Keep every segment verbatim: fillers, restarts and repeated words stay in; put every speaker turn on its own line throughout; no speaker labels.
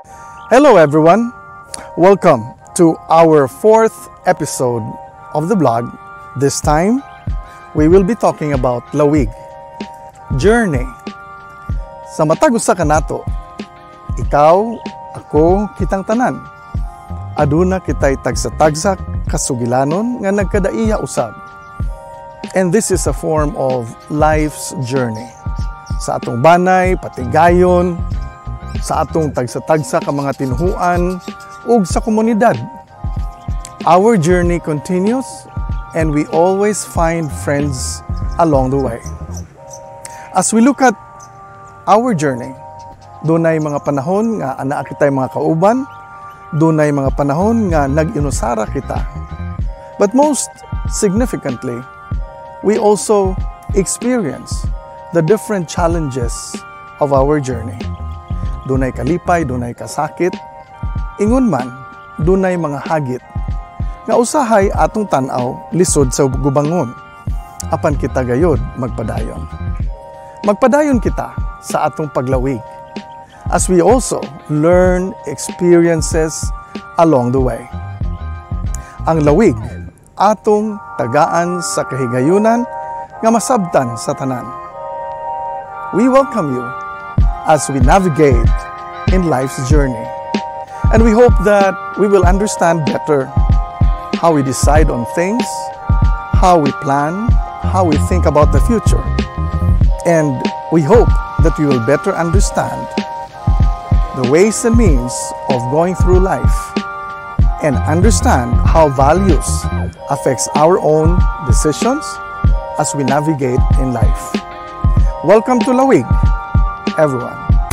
Hello everyone! Welcome to our fourth episode of the blog. This time, we will be talking about LAWIG, Journey. Sa matag usa ka nato, ikaw, ako, kitang tanan. Aduna kitay tagsa-tagsa kasugilanon nga nagkadaiya usab. And this is a form of life's journey. Sa atong banay, patigayon, sa atong tagsa-tagsa ka mga tinuhuan, ug sa komunidad. Our journey continues and we always find friends along the way. As we look at our journey, dunay mga panahon nga anaa kitay mga kauban, dunay mga panahon nga nag-inusara kita. But most significantly, we also experience the different challenges of our journey. Dunay kalipay, dunay kasakit, ingon man, dunay mga hagit, nga usahay atong tanaw lisod sa gubangon, apan kita gayod magpadayon. Magpadayon kita sa atong paglawig, as we also learn experiences along the way. Ang lawig, atong tagaan sa kahigayunan nga masabtan sa tanan. We welcome you as we navigate in life's journey. And we hope that we will understand better how we decide on things, how we plan, how we think about the future. And we hope that we will better understand the ways and means of going through life and understand how values affects our own decisions as we navigate in life. Welcome to LAWIG, everyone.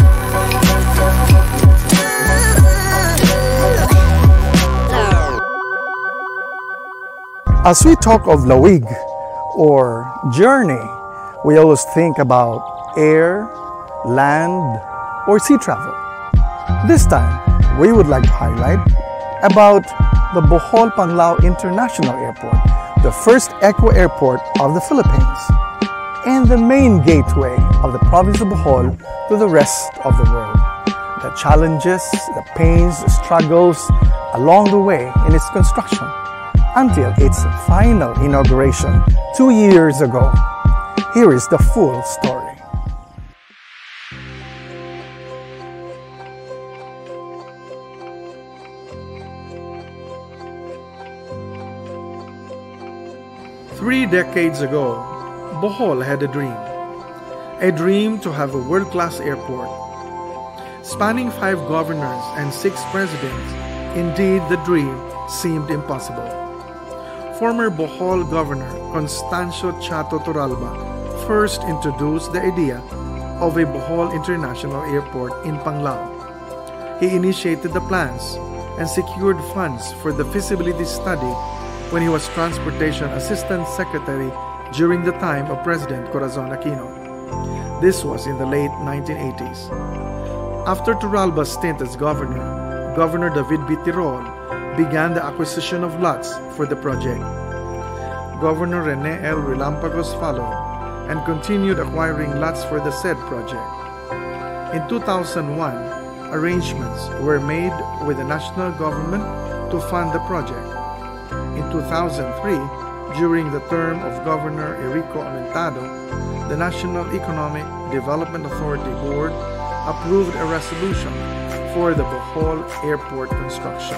As we talk of LAWIG or journey, we always think about air, land, or sea travel. This time, we would like to highlight about the Bohol Panglao-International Airport, the first eco airport of the Philippines, and the main gateway of the province of Bohol to the rest of the world. The challenges, the pains, the struggles along the way in its construction until its final inauguration two years ago. Here is the full story. Three decades ago, Bohol had a dream. A dream to have a world-class airport. Spanning five governors and six presidents, indeed the dream seemed impossible. Former Bohol Governor Constancio Chatto first introduced the idea of a Bohol International Airport in Panglao. He initiated the plans and secured funds for the feasibility study when he was Transportation Assistant Secretary during the time of President Corazon Aquino. This was in the late nineteen eighties. After Turalba's stint as governor, Governor David B. Tirol began the acquisition of lots for the project. Governor Rene L. Relampagos followed and continued acquiring lots for the said project. In two thousand one, arrangements were made with the national government to fund the project. In two thousand three, during the term of Governor Erico Aumentado, the National Economic Development Authority Board approved a resolution for the Bohol Airport construction.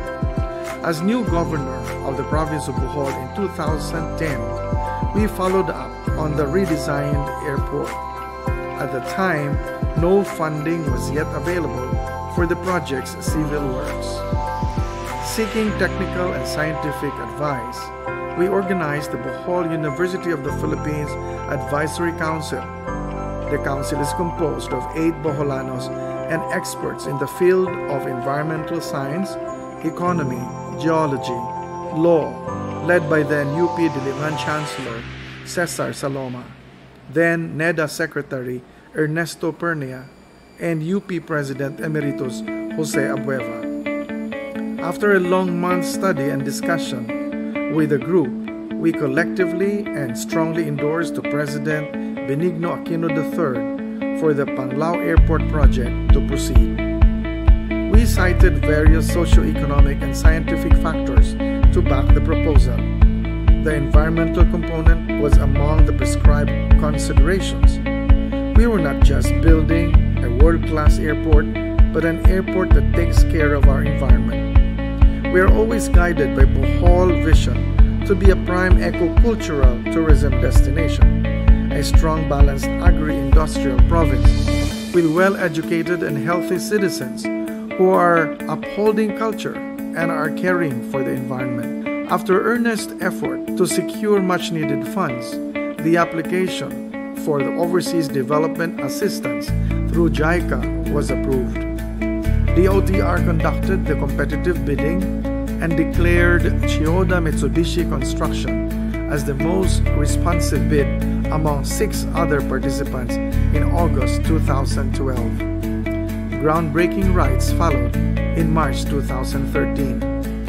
As new governor of the province of Bohol in two thousand ten, we followed up on the redesigned airport. At the time, no funding was yet available for the project's civil works. Seeking technical and scientific advice, we organized the Bohol University of the Philippines Advisory Council. The council is composed of eight Boholanos and experts in the field of environmental science, economy, geology, law, led by then U P Diliman Chancellor Cesar Saloma, then NEDA Secretary Ernesto Pernia, and U P President Emeritus Jose Abueva. After a long month study and discussion with the group, we collectively and strongly endorsed to President Benigno Aquino the third for the Panglao Airport project to proceed. cited various socio-economic and scientific factors to back the proposal. The environmental component was among the prescribed considerations. We were not just building a world-class airport, but an airport that takes care of our environment. We are always guided by Bohol vision to be a prime eco-cultural tourism destination, a strong balanced agri-industrial province with well-educated and healthy citizens who are upholding culture and are caring for the environment. After earnest effort to secure much-needed funds, the application for the Overseas Development Assistance through JICA was approved. D O T R conducted the competitive bidding and declared Chiyoda Mitsubishi Construction as the most responsive bid among six other participants in August two thousand twelve. Groundbreaking rites followed in March two thousand thirteen.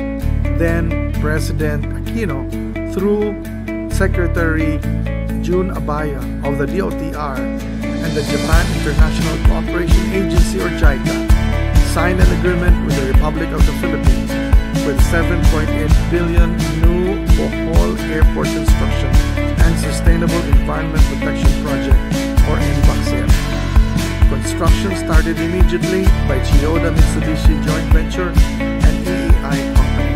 Then President Aquino, through Secretary June Abaya of the D O T R and the Japan International Cooperation Agency or JICA, signed an agreement with the Republic of the Philippines with seven point eight billion new Bohol Airport Construction and Sustainable Environment Protection Project or N B A C E P. Construction started immediately by Chiyoda Mitsubishi Joint Venture and E E I Company.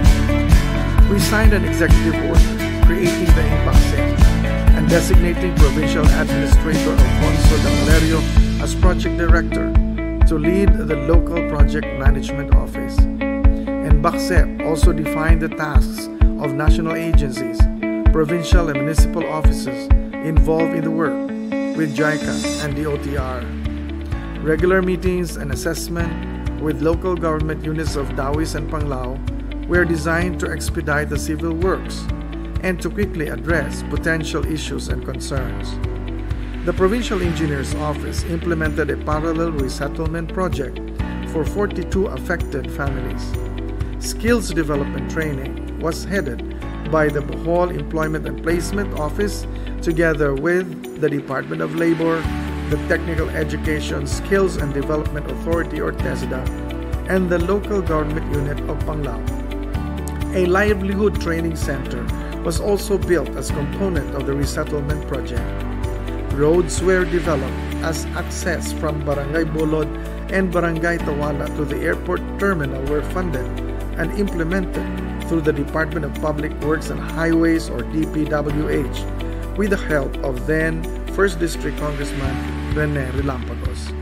We signed an executive order creating the N B A C E P and designating Provincial Administrator Alfonso de Valerio as Project Director to lead the local project management office. N B A C E P also defined the tasks of national agencies, provincial and municipal offices involved in the work with JICA and D O T R. Regular meetings and assessment with local government units of Dawis and Panglao were designed to expedite the civil works and to quickly address potential issues and concerns. The Provincial Engineer's Office implemented a parallel resettlement project for forty-two affected families. Skills development training was headed by the Bohol Employment and Placement Office together with the Department of Labor, the Technical Education Skills and Development Authority or TESDA, and the local government unit of Panglao. A livelihood training center was also built as component of the resettlement project. Roads were developed as access from Barangay Bolod and Barangay Tawala to the airport terminal were funded and implemented through the Department of Public Works and Highways or D P W H with the help of then first District Congressman Rene Relampagos.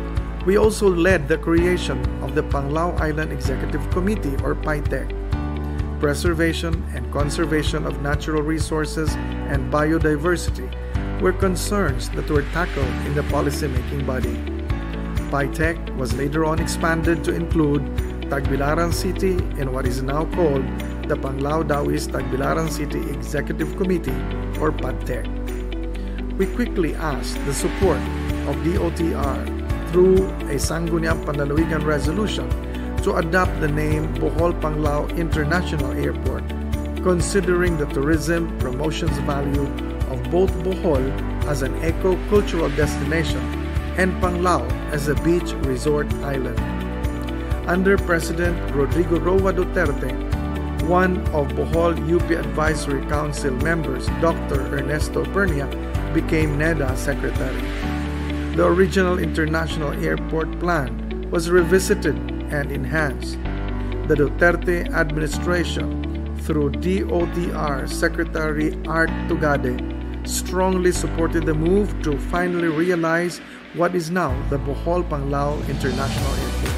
We also led the creation of the Panglao Island Executive Committee or P I T E C. Preservation and conservation of natural resources and biodiversity were concerns that were tackled in the policy-making body. P I T E C was later on expanded to include Tagbilaran City in what is now called the Panglao-Dawis Tagbilaran City Executive Committee or P A T E C. We quickly asked the support of D O T R through a Sangguniang Panlalawigan resolution to adopt the name Bohol Panglao-International Airport, considering the tourism promotions value of both Bohol as an eco-cultural destination and Panglao as a beach resort island. Under President Rodrigo Roa Duterte, one of Bohol U P Advisory Council members, Doctor Ernesto Pernia, became NEDA Secretary. The original international airport plan was revisited and enhanced. The Duterte administration, through D O T R Secretary Art Tugade, strongly supported the move to finally realize what is now the Bohol Panglao-International Airport.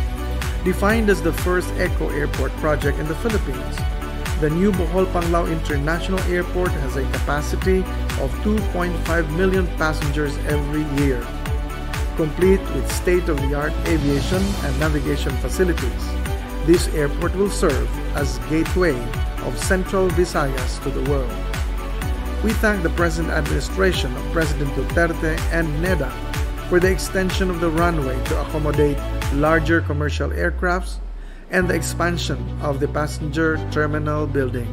Defined as the first eco-airport project in the Philippines, the new Bohol Panglao-International Airport has a capacity of two point five million passengers every year, complete with state-of-the-art aviation and navigation facilities. This airport will serve as gateway of Central Visayas to the world. We thank the present administration of President Duterte and NEDA for the extension of the runway to accommodate larger commercial aircrafts and the expansion of the passenger terminal building.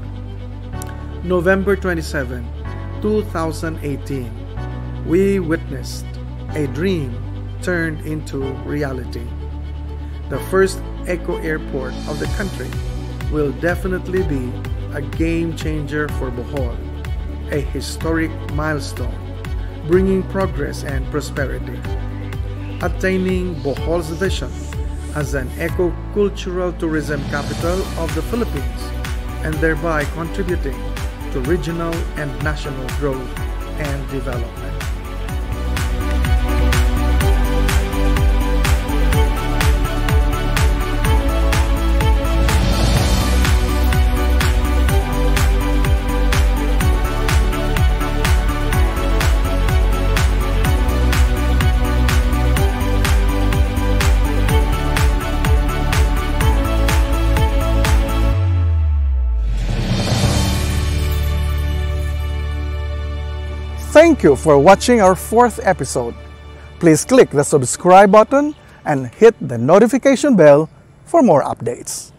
November twenty-seventh, two thousand eighteen, we witnessed a dream turned into reality. the first eco airport of the country, will definitely be a game changer for Bohol, a historic milestone, bringing progress and prosperity. Attaining Bohol's vision as an eco-cultural tourism capital of the Philippines, and thereby contributing to regional and national growth and development.
Thank you for watching our fourth episode. Please click the subscribe button and hit the notification bell for more updates.